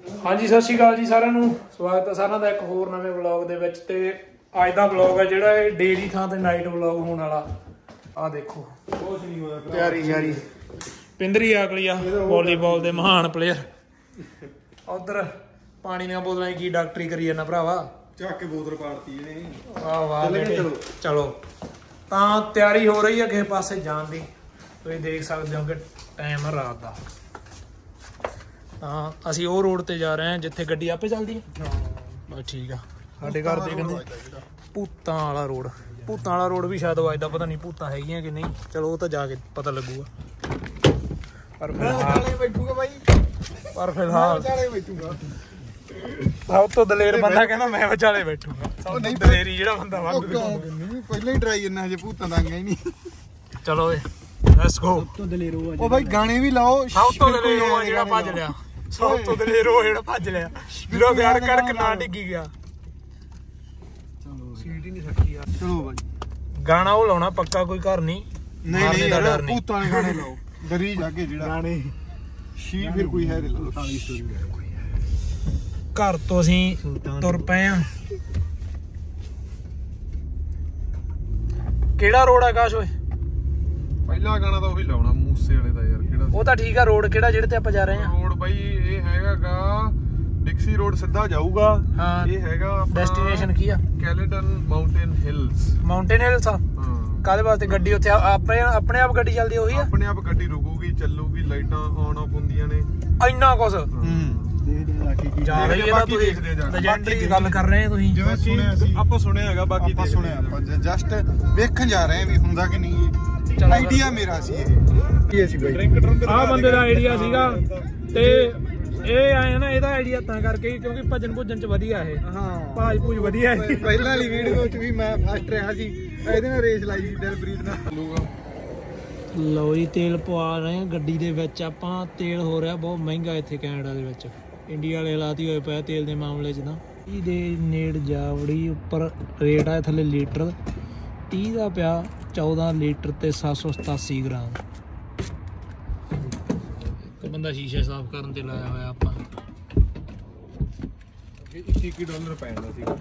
हाँ जी सत श्री अकाल जी सारिਆਂ ਨੂੰ स्वागत है सारिਆਂ ਦਾ एक होर नवे व्लॉग ਦੇ ਵਿੱਚ ਤੇ ਅੱਜ ਦਾ व्लॉग है ਜਿਹੜਾ ਇਹ ਡੇਰੀ ਥਾਂ ਤੇ ਨਾਈਟ व्लॉग ਹੋਣ ਵਾਲਾ ਆ ਦੇਖੋ ਕੁਝ ਨਹੀਂ ਹੋਇਆ ਤਿਆਰੀ ਪਿੰਦਰੀ ਆਕਲੀ ਆ ਵਾਲੀਬਾਲ ਦੇ ਮਹਾਨ ਪਲੇਅਰ ਉਧਰ ਪਾਣੀ ਦੀਆਂ ਬੋਤਲਾਂ ਕੀ ਡਾਕਟਰੀ ਕਰੀ ਜਾਂਦਾ ਭਰਾਵਾ ਚੱਕ ਕੇ ਬੋਤਲ ਪਾੜਤੀ ਇਹਨੇ ਵਾਹ ਵਾਹ ਚਲੋ ਤਾਂ ਤਿਆਰੀ ਹੋ ਰਹੀ ਹੈ ਕਿਸੇ ਪਾਸੇ ਜਾਣ ਦੀ ਤੁਸੀਂ ਦੇਖ ਸਕਦੇ ਹੋ ਕਿ ਟਾਈਮ ਰਾਤ ਦਾ ਤਾਂ ਅਸੀਂ ਉਹ ਰੋਡ ਤੇ ਜਾ ਰਹੇ ਹਾਂ ਜਿੱਥੇ ਗੱਡੀ ਆਪੇ ਚੱਲਦੀ ਹੈ ਬਸ ਠੀਕ ਆ ਸਾਡੇ ਘਰ ਦੇ ਕਹਿੰਦੇ ਭੂਤਾਂ ਵਾਲਾ ਰੋਡ ਵੀ ਸ਼ਾਇਦ ਵੱਜਦਾ ਪਤਾ ਨਹੀਂ ਭੂਤਾਂ ਹੈਗੀਆਂ ਕਿ ਨਹੀਂ ਚਲੋ ਉਹ ਤਾਂ ਜਾ ਕੇ ਪਤਾ ਲੱਗੂਗਾ ਪਰ ਫਿਲਹਾਲ ਸਭ ਤੋਂ ਦਲੇਰ ਬੰਦਾ ਕਹਿੰਦਾ ਮੈਂ ਵਿਚਾਲੇ ਬੈਠੂਗਾ ਸਭ ਤੋਂ ਦਲੇਰੀ ਜਿਹੜਾ ਬੰਦਾ ਪਹਿਲਾਂ ਹੀ ਟਰਾਈ ਕਰਨਾ ਹਜੇ ਭੂਤਾਂ ਦਾ ਹੀ ਨਹੀਂ ਚਲੋ ਏ ਲੈਟਸ ਗੋ ਉਹ ਬਾਈ ਗਾਣੇ ਵੀ ਲਾਓ ਸਭ ਤੋਂ ਦਲੇਰ ਜਿਹੜਾ ਭੱਜ ਲਿਆ ਸਭ ਤੋਂ ਦਲੇਰ ਉਹ ਜਿਹੜਾ ਭੱਜ ਲਿਆ ਵੀਰੋ ਵਿਆਰ ਕਰਕੇ ਨਾ ਡਿੱਗੀ ਗਿਆ ਚਲੋ ਸੀਟ ਹੀ ਨਹੀਂ ਸੱਕੀ ਯਾਰ ਚਲੋ ਬਾਈ ਗਾਣਾ ਉਹ ਲਾਉਣਾ ਪੱਕਾ ਕੋਈ ਘਰ ਨਹੀਂ ਨਹੀਂ ਭੂਤਾਂ ਦੇ ਗਾਣੇ ਲਾਓ ਡਰੀ ਜਾ ਕੇ ਜਿਹੜਾ ਗਾਣੇ ਸ਼ੀ ਫਿਰ ਕੋਈ ਹੈ ਦੇ ਲਾਓ ਸਾਰੀ ਸਟੋਰੀ ਘਰ ਤੋਂ ਅਸੀਂ ਤੁਰ ਪਏ ਆ ਕਿਹੜਾ ਰੋਡ ਆ ਕਾਸ਼ ਓਏ ਪਹਿਲਾ ਗਾਣਾ ਤਾਂ ਉਹੀ ਲਾਉਣਾ ਮੂਸੇ ਵਾਲੇ ਦਾ ਯਾਰ ਕਿਹੜਾ ਉਹ ਤਾਂ ਠੀਕ ਆ ਰੋਡ ਕਿਹੜਾ ਜਿਹੜੇ ਤੇ ਆਪਾਂ ਜਾ ਰਹੇ ਆ ਰੋਡ ਬਾਈ ਇਹ ਹੈਗਾਗਾ ਡਿਕਸੀ ਰੋਡ ਸਿੱਧਾ ਜਾਊਗਾ ਹਾਂ ਇਹ ਹੈਗਾ ਡੈਸਟੀਨੇਸ਼ਨ ਕੀ ਆ ਕੈਲੇਟਨ ਮਾਊਂਟੇਨ ਹਿਲਸ ਆ ਹਾਂ ਕਾਹਦੇ ਵਾਸਤੇ ਗੱਡੀ ਉੱਥੇ ਆਪਣੇ ਆਪ ਗੱਡੀ ਚੱਲਦੀ ਉਹੀ ਆ ਆਪਣੇ ਆਪ ਗੱਡੀ ਰੁਕੂਗੀ ਚੱਲੂਗੀ ਲਾਈਟਾਂ ਆਨ ਆਫ ਹੁੰਦੀਆਂ ਨੇ ਇੰਨਾ ਕੁਛ ਜਾ ਰਹੀ ਹੈ ਤਾਂ ਤੁਸੀਂ ਦੇਖਦੇ ਜਾ ਲੈਜੈਂਡਰੀ ਦੀ ਗੱਲ ਕਰ ਰਹੇ ਆ ਤੁਸੀਂ ਜਿਵੇਂ ਸੁਣਿਆ ਸੀ ਆਪਾਂ ਸੁਣਿਆ ਹੈਗਾ ਬਾਕੀ ਆਪਾਂ ਸੁਣਿਆ ਆਪਾਂ ਜਸਟ ਵੇਖਣ ਜਾ ਰਹੇ ਆ ਵੀ ਹੁੰਦਾ ਕਿ ਨਹੀਂ ਇਹ ਆਈਡੀਆ ਮੇਰਾ ਸੀ ਇਹ ਸੀ ਬਾਈ ਆ ਬੰਦੇ ਦਾ ਆਈਡੀਆ ਸੀਗਾ ਤੇ ਇਹ ਆਏ ਨਾ ਇਹਦਾ ਆਈਡੀਆ ਤਾਂ ਕਰਕੇ ਕਿਉਂਕਿ ਭਜਨ ਭੁਜਨ ਚ ਵਧੀਆ ਇਹ ਹਾਂ ਭਾਜ ਭੂਜ ਵਧੀਆ ਹੈ ਪਹਿਲਾਂ ਵਾਲੀ ਵੀਡੀਓ ਚ ਵੀ ਮੈਂ ਫਸਟ ਰਿਹਾ ਸੀ ਇਹਦੇ ਨਾਲ ਰੇਸ ਲਾਈ ਸੀ ਦਿਲਪ੍ਰੀਤ ਨਾਲ ਲਓ ਜੀ ਤੇਲ ਪਵਾ ਰਹੇ ਆ ਗੱਡੀ ਦੇ ਵਿੱਚ ਆਪਾਂ ਤੇਲ ਹੋ ਰਿਹਾ ਬਹੁਤ ਮਹਿੰਗਾ ਇੱਥੇ ਕੈਨੇਡਾ ਦੇ ਵਿੱਚ ਇੰਡੀਆ ਵਾਲੇ ਹਾਲਾਤ ਹੀ ਹੋਏ ਪਏ ਤੇਲ ਦੇ ਮਾਮਲੇ 'ਚ ਤਾਂ ਇਹਦੇ ਨੇੜ ਜਾਵੜੀ ਉੱਪਰ ਰੇਟ ਆ ਥੱਲੇ ਲੀਟਰ 30 ਦਾ ਪਿਆ 14 ਲੀਟਰ ਤੇ 787 ਗ੍ਰਾਮ ਇੱਕ ਬੰਦਾ ਸ਼ੀਸ਼ੇ ਸਾਫ਼ ਕਰਨ ਤੇ ਲਾਇਆ ਹੋਇਆ ਆਪਾਂ $21 ਪੈਂਦਾ ਸੀਗਾ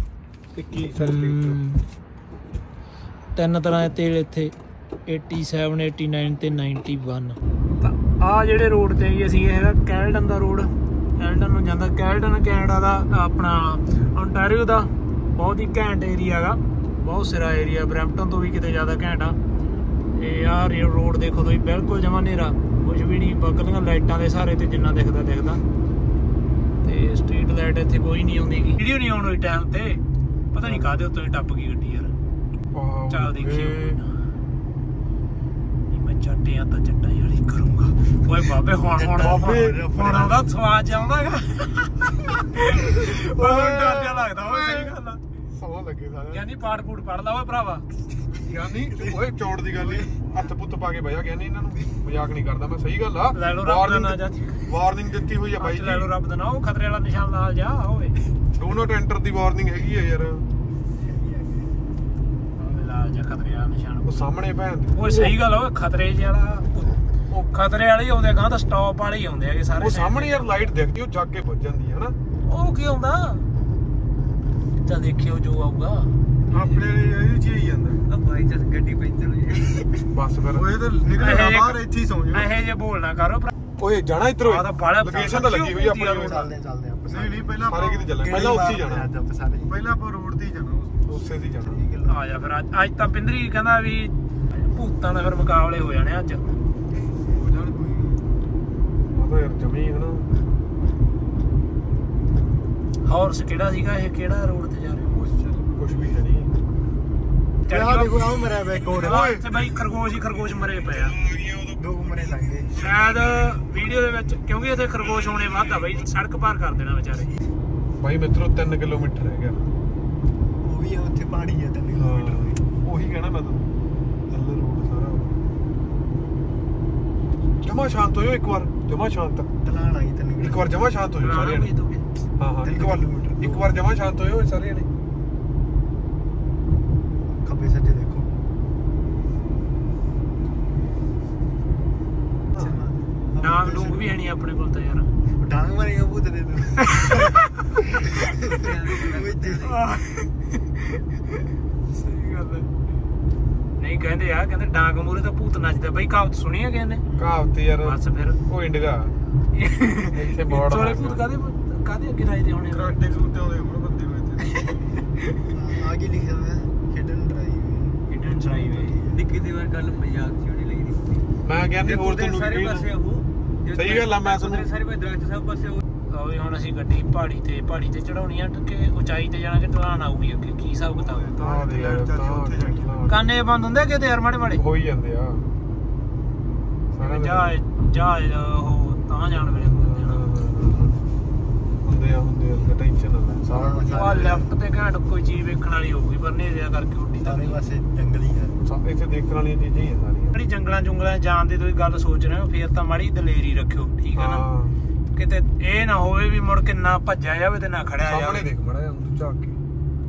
21 ਤਿੰਨ ਤਰ੍ਹਾਂ ਦੇ ਤੇਲ ਇੱਥੇ 87 89 ਤੇ 91 ਤਾਂ ਆ ਜਿਹੜੇ ਰੋਡ ਤੇ ਅਸੀਂ ਇਹ ਹੈਗਾ ਕੈਲਡਨ ਦਾ ਰੋਡ ਕੈਲਡਨ ਨੂੰ ਜਾਂਦਾ ਕੈਲਡਨ ਕੈਨੇਡਾ ਦਾ ਆਪਣਾ ontario ਦਾ ਬਹੁਤ ਹੀ ਘੈਂਟ ਏਰੀਆ ਹੈਗਾ ਬਹੁਤ ਸਿਰਾ ਏਰੀਆ ਬਰੈਂਪਟਨ ਤੋਂ ਵੀ ਕਿਤੇ ਜ਼ਿਆਦਾ ਘੈਂਟ ਆ ਇਹ ਆ ਰੋਡ ਦੇਖੋ ਤੁਸੀਂ ਬਿਲਕੁਲ ਜਮਾ ਹਨੇਰਾ ਕੁਝ ਵੀ ਨਹੀਂ ਬਗਲੀਆਂ ਲਾਈਟਾਂ ਦੇ ਸਹਾਰੇ ਤੇ ਜਿੰਨਾ ਦਿਖਦਾ ਤੇ ਸਟਰੀਟ ਲਾਈਟ ਇੱਥੇ ਕੋਈ ਨਹੀਂ ਆਉਂਦੀ ਵੀਡੀਓ ਨਹੀਂ ਆਉਣ ਵਾਲੀ ਟਾਈਮ ਤੇ ਪਤਾ ਨਹੀਂ ਕਾਹਦੇ ਉੱਤੋਂ ਹੀ ਟੱਪ ਗਈ ਗੱਡੀ ਯਾਰ ਚੱਲ ਦੇਖੀਏ ਚੱਟਿਆਂ ਤਾਂ ਚੱਟਾਂ ਵਾਲੀ ਕਰੂੰਗਾ ਓਏ ਬਾਬੇ ਹੁਣ ਉਹਦਾ ਸਵਾਦ ਆਉਂਦਾਗਾ ਓਏ ਡਰ ਜਿਹਾ ਲੱਗਦਾ ਓਏ ਸਹੀ ਗੱਲ ਆ ਸਮਾਂ ਲੱਗੇ ਸਾਰਾ ਯਾਨੀ ਪਾਠ ਪੂਠ ਪੜ ਲਾ ਓਏ ਭਰਾਵਾ ਯਾਨੀ ਓਏ ਚੌੜ ਦੀ ਗੱਲ ਨਹੀਂ ਹੱਥ ਪੁੱਤ ਪਾ ਕੇ ਬਹਿਆ ਗਿਆ ਨਹੀਂ ਇਹਨਾਂ ਨੂੰ ਮਜ਼ਾਕ ਨਹੀਂ ਕਰਦਾ ਮੈਂ ਸਹੀ ਗੱਲ ਆ ਲੈ ਲੋ ਰੱਬ ਦਾ ਨਾਂ ਜਾ ਵਾਰਨਿੰਗ ਦਿੱਤੀ ਹੋਈ ਆ ਬਾਈ ਜੀ ਲੈ ਲੋ ਰੱਬ ਦਾ ਨਾਂ ਉਹ ਖਤਰੇ ਵਾਲਾ ਨਿਸ਼ਾਨ ਨਾਲ ਜਾ ਓਏ ਡੂ ਨਾਟ ਐਂਟਰ ਦੀ ਵਾਰਨਿੰਗ ਹੈਗੀ ਆ ਯਾਰ ਜਾ ਖਤਰੇ ਵਾਲਾ ਨਿਸ਼ਾਨ ਉਹ ਸਾਹਮਣੇ ਭੈਣ ਓਏ ਸਹੀ ਗੱਲ ਓਏ ਖਤਰੇ ਵਾਲਾ ਉਹ ਖਤਰੇ ਵਾਲੇ ਹੀ ਆਉਂਦੇ ਗਾਂ ਤਾਂ ਸਟਾਪ ਵਾਲੇ ਹੀ ਆਉਂਦੇ ਹੈਗੇ ਸਾਰੇ ਉਹ ਸਾਹਮਣੇ ਯਾਰ ਲਾਈਟ ਦਿਖਦੀ ਉਹ ਜੱਗ ਕੇ ਵੱਜ ਜਾਂਦੀ ਹੈ ਨਾ ਉਹ ਕੀ ਆਉਂਦਾ ਤਾਂ ਦੇਖਿਓ ਜੋ ਆਊਗਾ ਆਪਣੇ ਇਹ ਚੀਜ਼ ਹੀ ਜਾਂਦਾ ਆ ਬਾਈ ਜਦ ਗੱਡੀ ਪੈਂਚਰ ਹੋ ਜਾਏ ਬਸ ਫਿਰ ਓਏ ਤੇ ਨਿਕਲਣਾ ਬਾਹਰ ਇੱਥੇ ਹੀ ਸੌਂ ਜਾ ਇਹ ਜੇ ਬੋਲਣਾ ਕਰੋ ਓਏ ਜਾਣਾ ਇੱਧਰੋਂ ਆ ਤਾਂ ਬਾਲਾ ਲੋਕੇਸ਼ਨ ਤਾਂ ਲੱਗੀ ਹੋਈ ਆ ਆਪਣੀ ਚੱਲਦੇ ਆਪਾਂ ਨਹੀਂ ਪਹਿਲਾਂ ਸਾਰੇ ਕਿਤੇ ਚੱਲਾਂਗੇ ਪਹਿਲਾਂ ਉੱਥੇ ਹੀ ਜਾਣਾ ਪਹਿਲਾਂ ਆਪਾਂ ਰੋਡ ਤੇ ਹੀ ਜਾਣਾ ਉਸੇ ਤੇ ਜਾਣਾ ਆ ਜਾ ਫਿਰ ਅੱਜ ਤਾਂ ਪਿੰਦਰੀ ਕਹਿੰਦਾ ਵੀ ਭੂਤਾਂ ਨਾਲ ਫਿਰ ਮੁਕਾਬਲੇ ਹੋ ਜਾਣੇ ਅੱਜ ਹੋ ਜਾਣ ਕੋਈ ਆਦਾ ਯਾਰ ਜਮੀ ਹੈ ਨਾ ਹਾਰਸ ਕਿਹੜਾ ਸੀਗਾ ਇਹ ਕਿਹੜਾ ਰੋਡ ਤੇ ਜਾ ਰਹੇ ਕੁਝ ਵੀ ਹੈ ਨਹੀਂ ਦੇਖੋ ਆਉ ਮਰਿਆ ਵੇ ਕੋਡ ਤੇ ਬਾਈ ਖਰਗੋਸ਼ ਮਰੇ ਪਏ ਆ ਦੋ ਮਰੇ ਲੱਗੇ ਸ਼ਾਇਦ ਵੀਡੀਓ ਦੇ ਵਿੱਚ ਕਿਉਂਕਿ ਇੱਥੇ ਖਰਗੋਸ਼ ਹੋਣੇ ਵੱਧ ਆ ਬਾਈ ਸੜਕ ਪਾਰ ਕਰ ਦੇਣਾ ਵਿਚਾਰੇ ਬਾਈ ਮਿੱਤਰੋ 3 ਕਿਲੋਮੀਟਰ ਰਹਿ ਗਿਆ ਉਹ ਵੀ ਉੱਥੇ ਪਹਾੜੀ ਆ 3 ਕਿਲੋਮੀਟਰ ਉਹੀ ਕਹਿਣਾ ਮੈਂ ਤਾਂ ਅੱਲਾ ਰੋਡ ਸਾਰਾ ਜਮਾ ਸ਼ਾਂਤ ਹੋਇਓ ਇੱਕ ਵਾਰ ਜਮਾ ਸ਼ਾਂਤ ਤਲਾਣ ਆਈ 3 ਇੱਕ ਵਾਰ ਜਮਾ ਸ਼ਾਂਤ ਹੋਇਓ ਸਾਰੇ ਜਣੇ ਹਾਂ ਇੱਕ ਵਾਰ ਜਮਾ ਸ਼ਾਂਤ ਹੋਇਓ ਸਾਰੇ ਜਣੇ ਖੱਬੇ ਸੱਜੇ ਦੇਖੋ ਡਾਂਗ ਡੂੰਗ ਵੀ ਹੈ ਨਹੀਂ ਆਪਣੇ ਕੋਲ ਤਾਂ ਯਾਰ ਡਾਂਗ ਮਾਰੇਗਾ ਭੂਤ ਦੇ ਸਹੀ ਗੱਲ ਹੈ। ਨਹੀਂ ਕਹਿੰਦੇ ਆ ਕਹਿੰਦੇ ਡਾਂਗ ਮੂਰੇ ਤਾਂ ਭੂਤ ਨੱਚਦਾ ਬਈ, ਕਹਾਵਤ ਸੁਣੀ ਹੈ ਕਿਸੇ ਨੇ? ਕਹਾਵਤ ਯਾਰ ਬਸ ਫਿਰ ਉਹ ਇੰਡਗਾ ਇੱਥੇ ਬੋਰਡ ਵਾਲੇ ਭੂਤ ਕਾਦੇ ਅੱਗੇ ਰਾਜਦੇ ਹੋਣੇ? ਕਰਾਟੇ ਕੂਤੇ ਆਉਂਦੇ ਹੁਣ ਬੰਦੇ ਹੋਏ ਆਗੇ ਲਿਖਿਆ ਹੋਇਆ ਹਿਡਨ ਡਰਾਈਵ। ਹਿਡਨ ਡਰਾਈਵ ਨਿੱਕੀ ਦੀ ਵਾਰ ਗੱਲ ਮਜ਼ਾਕ ਚ ਨਹੀਂ ਲੱਗੀ ਦਿੱਤੀ। ਮੈਂ ਕਹਿੰਦੀ ਹੋਰ ਤੈਨੂੰ ਸਾਰੇ ਪਾਸੇ ਉਹ ਸਹੀ ਗੱਲ ਆ। ਮੈਂ ਤੁਹਾਨੂੰ ਸਾਰੇ ਪਾਸੇ ਦਰਖਤ ਸਭ ਪਾਸੇ ਉਹ ਹੁਣ ਅਸੀਂ ਗੱਡੀ ਪਹਾੜੀ ਤੇ ਚੜਾਉਣੀ ਆ ਕਿ ਉਚਾਈ ਤੇ ਜਾਣਾ ਕਿ ਢਲਾਣ ਆਊਗੀ ਅੱਗੇ, ਕੀ ਹਿਸਾਬ ਕਿਤਾਬ? ਆ ਦੇ ਯਾਰ ਕਾਨੇ ਬੰਦ ਹੁੰਦੇ ਕਿਤੇ ਯਾਰ ਮਾੜੇ ਮਾੜੇ ਹੋ ਹੀ ਜਾਂਦੇ ਆ ਜਹਾਜ਼ ਉਹ ਤਾਂ ਜਾਣ ਵੇਲੇ ਹੁੰਦੇ ਆ ਟੈਨਸ਼ਨ ਨਾ ਲੈ ਸਾਰਾ ਕੁਝ ਆ ਲੈਫਟ ਤੇ ਘੈਂਟ ਕੋਈ ਚੀਜ਼ ਵੇਖਣ ਵਾਲੀ ਹੋਊਗੀ ਪਰ ਨੇਰਿਆ ਕਰਕੇ ਉੱਡੀ ਤਾਂ ਸਾਰੇ ਪਾਸੇ ਜੰਗਲੀ ਆ। ਇੱਥੇ ਦੇਖਣ ਵਾਲੀਆਂ ਚੀਜ਼ਾਂ ਹੀ ਆ ਸਾਰੀਆਂ। ਜਿਹੜੀ ਜੰਗਲਾਂ ਜੁੰਗਲਾਂ ਜਾਣ ਦੀ ਤੁਸੀਂ ਗੱਲ ਸੋਚ ਰਹੇ ਹੋ ਫੇਰ ਤਾਂ ਮਾੜੀ ਦਲੇਰੀ ਰੱਖਿਓ, ਠੀਕ ਹੈ ਨਾ? ਕਿਤੇ ਇਹ ਨਾ ਹੋਵੇ ਵੀ ਮੁੜ ਕੇ ਨਾ ਭੱਜਿਆ ਜਾਵੇ ਤੇ ਨਾ ਖੜਿਆ ਜਾਵੇ। ਸਾਹਮਣੇ ਦੇਖ ਮੜਾ ਝਾਕ ਕੇ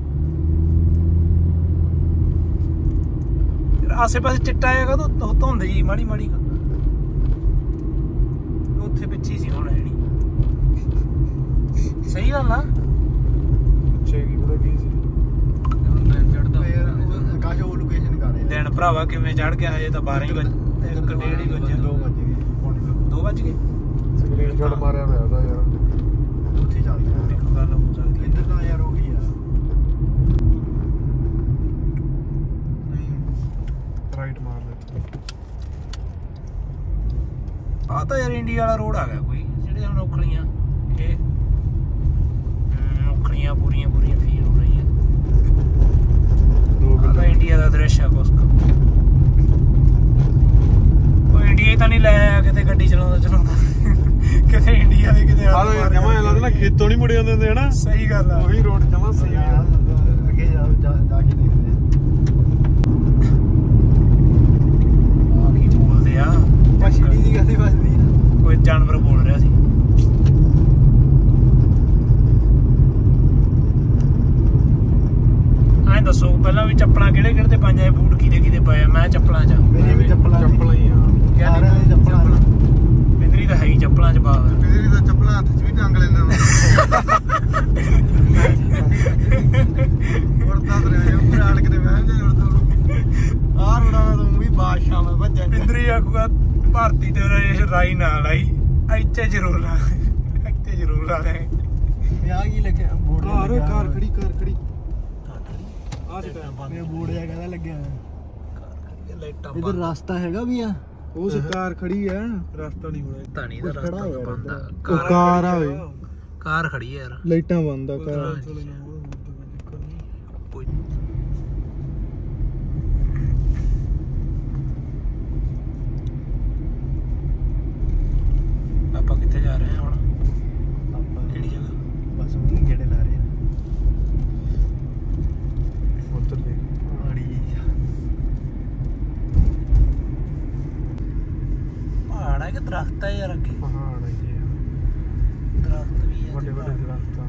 ਆਸੇ ਪਾਸੇ ਚਿੱਟਾ ਹੈਗਾ ਤਾਂ ਧੁੰਦ ਜੀ ਮਾੜੀ ਮਾੜੀ ਉੱਥੇ ਪਿੱਛੇ ਸੀ ਹੁਣ ਜਿਹੜੀ ਸਹੀ ਗੱਲ ਆ। ਪਿੱਛੇ ਕੀ ਪਤਾ ਕੀ ਸੀ ਚੜਦਾ ਆਕਾਸ਼ ਉਹ ਲੋਕੇਸ਼ਨ ਕਰ ਰਿਹਾ। ਦਿਨ ਭਰਾਵਾ ਕਿਵੇਂ ਚੜ ਗਿਆ, ਹਜੇ ਤਾਂ 12 ਹੀ ਵਜੇ 1:30 ਹੀ ਵਜੇ 2 ਵਜ ਗਏ। ਸਕਰੀਨਸ਼ਾਟ ਮਾਰਿਆ ਹੋਇਆ ਉਹਦਾ ਯਾਰ ਉੱਥੇ ਚੱਲ ਗਿਆ। ਦੇਖੋ ਗੱਲ ਹੋ ਸਕਦੀ ਇੱਧਰ ਤਾਂ ਯਾਰ ਉਹੀ ਆ। ਰਾਈਟ ਮਾਰ ਲੈ। ਆ ਤਾਂ ਯਾਰ ਇੰਡੀਆ ਵਾਲਾ ਰੋਡ ਆ ਗਿਆ ਕੋਈ, ਜਿਹੜੇ ਹੁਣ ਔਖਲੀਆਂ ਇਹ ਔਖਲੀਆਂ ਪੂਰੀਆਂ ਫੀਲ ਹੋ ਰਹੀਆਂ। ਆ ਤਾਂ ਇੰਡੀਆ ਦਾ ਦ੍ਰਿਸ਼ ਆ ਕੁਛ ਉਹ ਇੰਡੀਆ ਹੀ ਤਾਂ ਨਹੀਂ ਲੈ ਆਇਆ ਕਿਤੇ ਗੱਡੀ ਚਲਾਉਂਦਾ ਕਿਤੇ ਇੰਡੀਆ ਦੇ ਕਿਤੇ ਆ ਜਮਾ ਐ ਲੱਗਦਾ ਨਾ ਖੇਤੋਂ ਨਹੀਂ ਮੁੜੇ ਆਉਂਦੇ ਹੁੰਦੇ ਹਨਾ। ਸਹੀ ਗੱਲ ਆ। ਉਹੀ ਰੋਡ ਜਮਾ ਸਹੀ ਆ। ਅੱਗੇ ਜਾ ਕੇ ਦੇਖਦੇ ਆ ਕੀ ਬੋਲਦੇ ਆ? ਆ ਛਿੜੀ ਦੀ ਕਾਹਦੀ ਵੱਜਦੀ ਆ? ਕੋਈ ਜਾਨਵਰ ਬੋਲ ਰਿਹਾ ਸੀ। ਐਂ ਦੱਸੋ ਪਹਿਲਾਂ ਵੀ ਚੱਪਲਾਂ ਕਿਹੜੇ ਤੇ ਪਾਈਆਂ, ਬੂਟ ਕਿਹਦੇ ਪਾਏ? ਮੈਂ ਚੱਪਲਾਂ 'ਚ। ਮੇਰੇ ਵੀ ਚੱਪਲਾਂ ਹੀ ਆ। ਸਾਰਿਆਂ ਦੇ ਚੱਪਲਾਂ। ਬਿੰਦਰੀ ਤਾਂ ਹੈ ਹੀ ਚੱਪਲਾਂ 'ਚ ਬਾਹਰ। ਬਿਜਲੀ ਦਾ ਚੱਪਲਾਂ ਹੱਥ 'ਚ ਵੀ ਟੰਗ ਲੈਂਦਾ ਉੜਦਾ ਤੇ ਰਿਹਾ ਉੱਪਰ ਆੜ ਕੇ ਬਹਿ ਜਾ ਉੜਦਾ ਆਹ ਰੋੜਾ ਤੂੰ ਵੀ ਬਾਦਸ਼ਾਹ ਮੈਂ ਭੱਜਿਆ ਬਿੰਦਰੀ ਆਖੂਗਾ ਭਾਰਤੀ ਤੇ ਰਾਈ ਨਾ ਲਾਈ, ਇੱਥੇ ਜ਼ਰੂਰ ਲਾ ਲੈ। ਇਹ ਆ ਕੀ ਲੱਗਿਆ ਬੋਰਡ ਲੱਗਿਆ? ਕਾਰ ਖੜੀ ਆ ਇਹ ਬੋਰਡ ਜਿਹਾ ਕਹਿੰਦਾ ਲੱਗਿਆ ਲਾਈਟਾਂ ਇਧਰ ਰਸਤਾ ਹੈਗਾ ਵੀ ਆ। ਉਹ ਕਾਰ ਖੜੀ ਆ, ਰਸਤਾ ਨਹੀਂ ਹੋਇਆ। ਤਾਂ ਨਹੀਂ ਦਾ ਰਸਤਾ ਬੰਦ ਆ। ਉਹ ਕਾਰ ਆ ਓਏ, ਕਾਰ ਖੜੀ ਆ ਯਾਰ। ਲਾਈਟਾਂ ਬੰਦ ਆ ਕਾਰ। ਕੋਈ ਆਪਾਂ ਕਿੱਥੇ ਜਾ ਰਹੇ ਹਾਂ ਹੁਣ? ਆਪਾਂ ਕਿਹੜੀ ਜਗ੍ਹਾ? ਬਸ ਉਹ ਜਿਹੜੇ ਲਾ ਰਹੇ ਆ ਉੱਧਰ ਦੇਖ ਪਹਾੜੀ ਪਹਾੜ ਹੈ ਕਿ ਦਰਖਤ ਹੈ ਯਾਰ? ਅੱਗੇ ਪਹਾੜ ਹੈ ਜੀ, ਦਰਖਤ ਵੀ ਹੈ। ਵੱਡੇ ਦਰਖਤ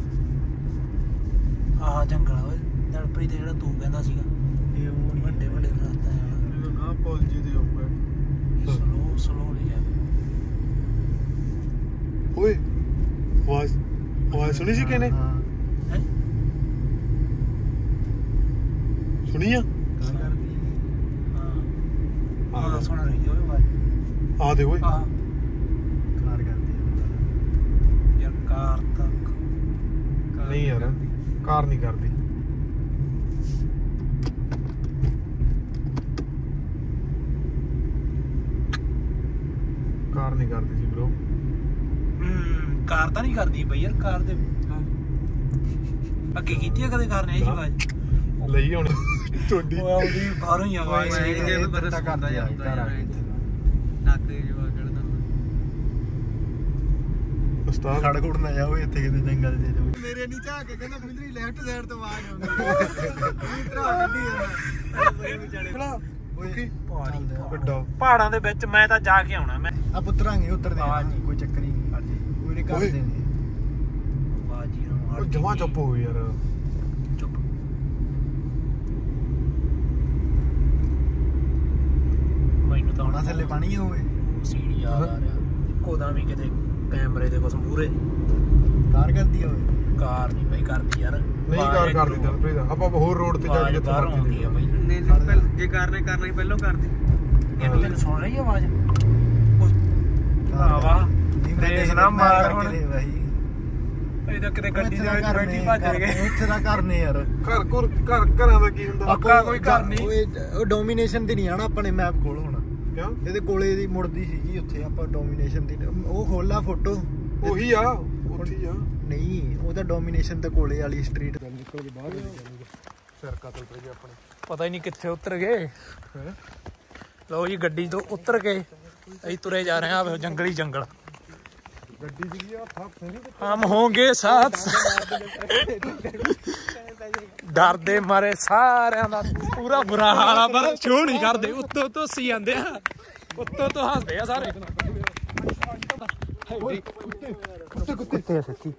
ਆਹ ਜੰਗਲ ਓਏ ਦਲਪਰੀ ਤੇ ਜਿਹੜਾ ਤੂੰ ਕਹਿੰਦਾ ਸੀਗਾ ਇਹ ਉਹ ਨਹੀਂ ਵੱਡੇ ਦਰਖਤ ਆ। ਆ ਪੁੱਲ ਜੀ ਦੇ ਉੱਪਰ ਸਲੋ ਲਿਆ। ਓਏ ਆਵਾਜ਼ ਸੁਣੀ ਸੀ ਕਿਨੇ? ਹਾਂ ਹੈ ਸੁਣੀ ਆ? ਕਾਰ ਕਰਦੀ ਹਾਂ ਸੁਣ ਰਹੀ ਓਏ ਆਵਾਜ਼। ਆ ਦੇ ਓਏ ਆਹ ਕਾਰ ਕਰਦੀ ਯਾਰ ਕਾਰ ਤੱਕ ਨਹੀਂ ਯਾਰ ਕਾਰ ਨਹੀਂ ਕਰਦੀ। ਕਾਰ ਨਹੀਂ ਕਰਦੀ ਸੀ ਬ్రో। ਕਾਰ ਤਾਂ ਨਹੀਂ ਕਰਦੀ ਬਈ ਯਾਰ। ਕਾਰ ਦੇ ਅੱਗੇ ਕੀਤੀ ਆ ਕਦੇ ਕਾਰ ਨੇ ਇਹ ਜੀ ਆਵਾਜ਼? ਲਈ ਹੁਣ ਤੁਹਾਡੀ ਓਏ ਉਹਦੀ ਬਾਹਰੋਂ ਹੀ ਆਵਾਜ਼ ਆਈ। ਇਹ ਪਤਾ ਕਰਦਾ ਯਾਰ ਨੱਕ ਜਵਾ ਕੱਢਦਾ ਉਸਤਾਦ ਸੜਕ ਉੱਡ ਨਾ ਜਾਓ ਇੱਥੇ ਕਿਤੇ ਜੰਗਲ ਦੇ ਜਾਓ। ਮੇਰੇ ਨਹੀਂ ਝਾਕ ਕੇ ਕਹਿੰਦਾ ਬਿੰਦਰੀ ਲੈਫਟ ਸਾਈਡ ਤੋਂ ਆਵਾਜ਼ ਆਉਂਦੀ ਇਹ ਤਰ੍ਹਾਂ ਕੱਢੀ ਜਾਂਦਾ ਓਏ ਵੱਡਾ ਪਹਾੜਾਂ ਦੇ ਵਿੱਚ ਮੈਂ ਤਾਂ ਜਾ ਕੇ ਆਉਣਾ। ਮੈਂ ਆ ਪੁੱਤਰਾਂਗੇ ਉੱਤਰ ਦੇ ਆਵਾਜ਼ ਨਹੀਂ। ਕੋਈ ਚੱਕਰ ਹੀ ਨਹੀਂ ਕੋਈ ਨਹੀਂ ਕਰਦੇ ਨੇ ਬਾਜੀ ਨੂੰ ਉਹ ਜਮਾ ਚੁੱਪ ਹੋ ਗਈ ਯਾਰ। ਚੁੱਪ। ਮੈਨੂੰ ਤਾਂ ਹੁਣ ਹੁਣ ਥੱਲੇ ਪਾਣੀ ਹੋਵੇ ਸੀੜੀ ਯਾਦ ਆ ਰਿਹਾ ਇੱਕੋ ਦਮ ਵੀ ਕਿਤੇ ਕੈਮਰੇ ਦੇ ਕੁਛ ਮੂਹਰੇ ਕਾਰ ਕਰਦੀ ਹੋਵੇ ਕਾਰ ਨਹੀਂ ਬਈ ਕਰਦੀ ਯਾਰ ਨਹੀਂ ਕਾਰ ਕਰਦੀ ਦਿਲਪ੍ਰੀਤ ਆਪਾਂ ਹੋਰ ਰੋਡ ਤੇ ਜਾ ਕੇ ਜਿੱਥੇ ਬਾਹਰੋਂ ਆਉਂਦੀ ਆ ਬਈ ਨਹੀਂ ਜੇ ਕਾਰ ਨੇ ਕਰ ਲਈ ਪਹਿਲਾਂ ਕਰਦੀ ਇਹਨੂੰ ਤੈਨੂੰ ਸੁਣ ਰਹੀ ਆਵਾਜ਼ ਵਾਹ ਦੇਖ ਨਾ ਮਾਰ ਹੁਣ ਇਹਦਾ ਕਿਤੇ ਗੱਡੀ ਦੇ ਵਿੱਚ ਬੈਠੀ ਭੱਜ ਗਏ ਉੱਥੇ ਦਾ ਕਰਨੇ ਯਾਰ ਘਰਾਂ ਦਾ ਕੀ ਹੁੰਦਾ ਪੱਕਾ ਕੋਈ ਘਰ ਨਹੀਂ ਉਹ ਡੋਮੀਨੇਸ਼ਨ ਤੇ ਨਹੀਂ ਆਣਾ ਆਪਣੇ ਮੈਪ ਖੋਲ ਹੁਣ ਕਿਉਂ ਇਹਦੇ ਕੋਲੇ ਦੀ ਮੁੜਦੀ ਸੀਗੀ ਉੱਥੇ ਆਪਾਂ ਡੋਮੀਨੇਸ਼ਨ ਦੀ ਉਹ ਖੋਲਾ ਫੋਟੋ ਉਹੀ ਆ ਉੱਥੇ ਆ ਨਹੀਂ ਉਹ ਤਾਂ ਡੋਮੀਨੇਸ਼ਨ ਤੇ ਕੋਲੇ ਵਾਲੀ ਸਟਰੀਟ ਤੋਂ ਨਿਕਲ ਕੇ ਬਾਹਰ ਸਿਰ ਕਤਲ ਪੈ ਗਿਆ ਆਪਣੇ ਪਤਾ ਹੀ ਨਹੀਂ ਕਿੱਥੇ ਉਤਰ ਗਏ ਲਓ ਜੀ ਗੱਡੀ ਤੋਂ ਉਤਰ ਕੇ ਅਸੀਂ ਤੁਰੇ ਜਾ ਰਹੇ ਹਾਂ ਜੰਗਲੀ ਜੰਗਲ ਗੱਡੀ ਦੀ ਆ हम होंगे साथ डरदे मारे सारे दा पूरा बुरा हाल आ पर शो नहीं करदे उत्तों तो हसी जांदे आ उत्तों तो हसदे आ सारे ਕੁੱਤੇ ਸੱਚੀ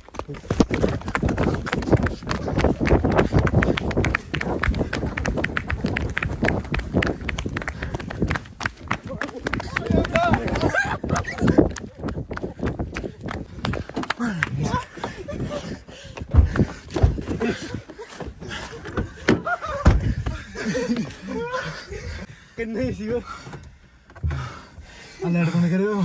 ਕਿੰਨੇ ਸੀ ਉਹ ਅਲਰਟ ਕੋਣ ਕਰਿਓ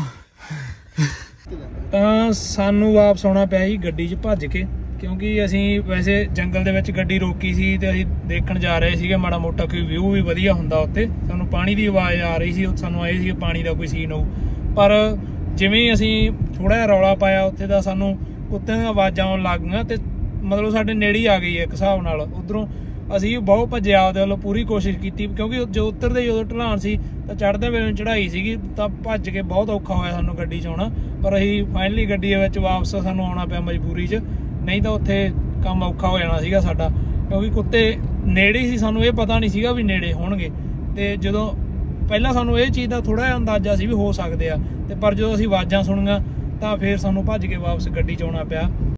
ਤਾਂ ਸਾਨੂੰ ਵਾਪਸ ਆਉਣਾ ਪਿਆ ਜੀ ਗੱਡੀ 'ਚ ਭੱਜ ਕੇ ਕਿਉਂਕਿ ਅਸੀਂ ਵੈਸੇ ਜੰਗਲ ਦੇ ਵਿੱਚ ਗੱਡੀ ਰੋਕੀ ਸੀ ਤੇ ਅਸੀਂ ਦੇਖਣ ਜਾ ਰਹੇ ਸੀਗੇ ਮਾੜਾ ਮੋਟਾ ਕੋਈ ਵਿਊ ਵੀ ਵਧੀਆ ਹੁੰਦਾ ਉੱਥੇ ਸਾਨੂੰ ਪਾਣੀ ਦੀ ਆਵਾਜ਼ ਆ ਰਹੀ ਸੀ ਸਾਨੂੰ ਆਏ ਸੀ ਪਾਣੀ ਦਾ ਕੋਈ ਸੀਨ ਹੋਊ ਪਰ ਜਿਵੇਂ ਅਸੀਂ ਥੋੜਾ ਜਿਹਾ ਰੌਲਾ ਪਾਇਆ ਉੱਥੇ ਦਾ ਸਾਨੂੰ ਕੁੱਤਿਆਂ ਦੀਆਂ ਆਵਾਜ਼ਾਂ ਆਉਣ ਲੱਗ ਗਈਆਂ ਤੇ ਮਤਲਬ ਸਾਡੇ ਨੇੜੇ ਹੀ ਆ ਗਈ ਇੱਕ ਹਿਸਾਬ ਨਾਲ ਉਧਰੋਂ ਅਸੀਂ ਬਹੁਤ ਭੱਜਿਆ ਉਹਦੇ ਵੱਲੋਂ ਪੂਰੀ ਕੋਸ਼ਿਸ਼ ਕੀਤੀ ਕਿਉਂਕਿ ਜੋ ਉਤਰਦੇ ਜਦੋਂ ਢਲਾਣ ਸੀ ਤਾਂ ਚੜ੍ਹਦੇ ਵੇਲੇ ਚੜ੍ਹਾਈ ਸੀਗੀ ਤਾਂ ਭੱਜ ਕੇ ਬਹੁਤ ਔਖਾ ਹੋਇਆ ਸਾਨੂੰ ਗੱਡੀ 'ਚ ਆਉਣਾ ਪਰ ਅਸੀਂ ਫਾਈਨਲੀ ਗੱਡੀ ਦੇ ਵਿੱਚ ਵਾਪਸ ਸਾਨੂੰ ਆਉਣਾ ਪਿਆ ਮਜਬੂਰੀ 'ਚ ਨਹੀਂ ਤਾਂ ਉੱਥੇ ਕੰਮ ਔਖਾ ਹੋ ਜਾਣਾ ਸੀਗਾ ਸਾਡਾ ਕਿਉਂਕਿ ਕੁੱਤੇ ਨੇੜੇ ਸੀ ਸਾਨੂੰ ਇਹ ਪਤਾ ਨਹੀਂ ਸੀਗਾ ਵੀ ਨੇੜੇ ਹੋਣਗੇ ਤੇ ਜਦੋਂ ਪਹਿਲਾਂ ਸਾਨੂੰ ਇਹ ਚੀਜ਼ ਦਾ ਥੋੜਾ ਜਿਹਾ ਅੰਦਾਜ਼ਾ ਸੀ ਵੀ ਹੋ ਸਕਦੇ ਆ ਤੇ ਪਰ ਜਦੋਂ ਅਸੀਂ ਆਵਾਜ਼ਾਂ ਸੁਣੀਆਂ ਤਾਂ ਫਿਰ ਸਾਨੂੰ ਭੱਜ ਕੇ ਵਾਪਸ ਗੱਡੀ 'ਚ ਆਉਣਾ ਪਿਆ